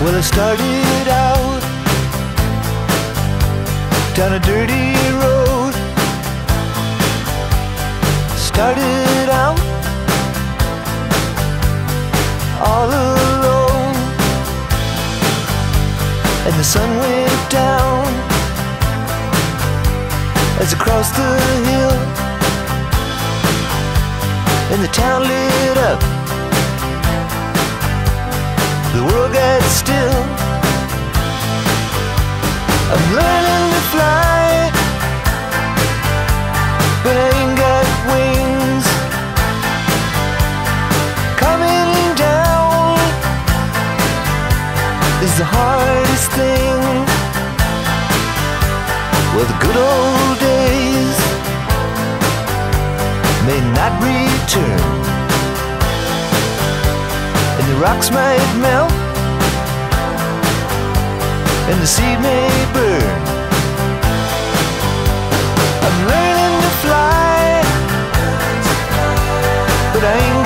Well, I started out down a dirty road. Started out all alone, and the sun went down as I crossed the hill, and the town lit up. The world got still. I'm learning to fly, but I ain't got wings. Coming down is the hardest thing. Well, the good old days may not return, and the rocks might melt, and the seed may burn. I'm learning to fly, but I ain't